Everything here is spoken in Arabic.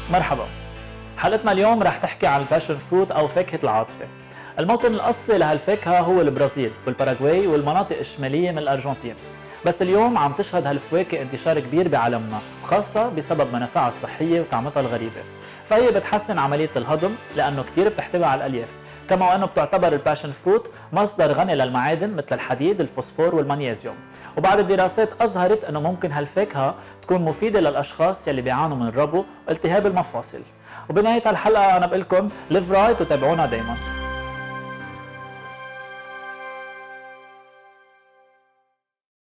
مرحبا. حلقتنا اليوم رح تحكي عن الباشن فروت أو فاكهة العاطفة. الموطن الأصلي لهالفاكهة هو البرازيل والباراغواي والمناطق الشمالية من الأرجنتين، بس اليوم عم تشهد هالفواكه انتشار كبير بعالمنا، خاصة بسبب منافعها الصحية وطعمتها الغريبة. فهي بتحسن عملية الهضم لأنه كتير بتحتوي على الألياف، كما وأنه بتعتبر الباشن فروت مصدر غني للمعادن مثل الحديد، الفوسفور والمغنيسيوم. وبعض الدراسات أظهرت أنه ممكن هالفاكهة تكون مفيدة للأشخاص يلي بيعانوا من الربو والتهاب المفاصل. وبنهاية الحلقة أنا بقول لكم live right وتابعونا دايما.